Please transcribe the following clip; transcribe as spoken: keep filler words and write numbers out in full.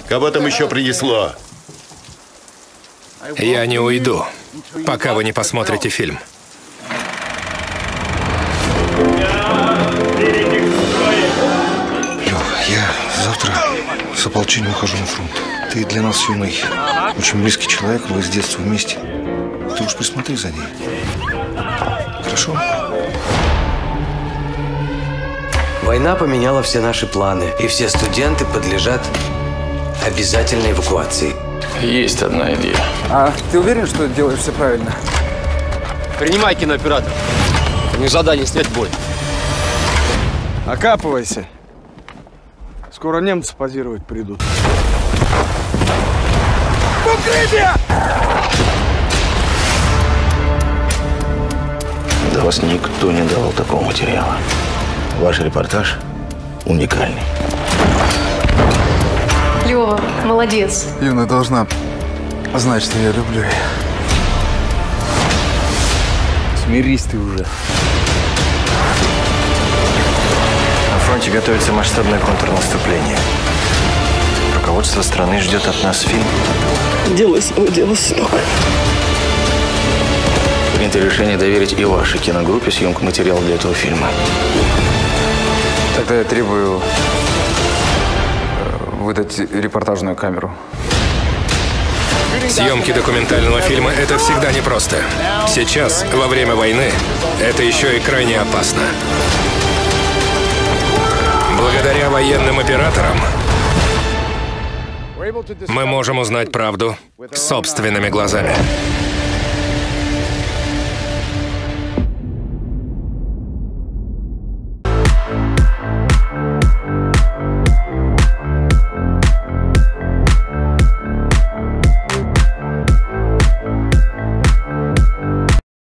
Кого там еще принесло? Я не уйду, пока вы не посмотрите фильм. Лёв, я завтра с ополчением ухожу на фронт. Ты для нас с Юной очень близкий человек, вы с детства вместе. Ты уж присмотри за ней. Хорошо? Война поменяла все наши планы, и все студенты подлежат обязательной эвакуации. Есть одна идея. А ты уверен, что делаешь все правильно? Принимай, кинооператор. У них задание снять бой. Окапывайся. Скоро немцы позировать придут. Укрытие! Да вас никто не давал такого материала. Ваш репортаж уникальный. Лёва, молодец. Юна должна знать, что я люблю ее. Смирись ты уже. На фронте готовится масштабное контрнаступление. Руководство страны ждет от нас фильм. Делай свое дело, сынок. Принято решение доверить и вашей киногруппе съемку материала для этого фильма. Тогда я требую выдать репортажную камеру. Съемки документального фильма — это всегда непросто. Сейчас, во время войны, это еще и крайне опасно. Благодаря военным операторам мы можем узнать правду собственными глазами.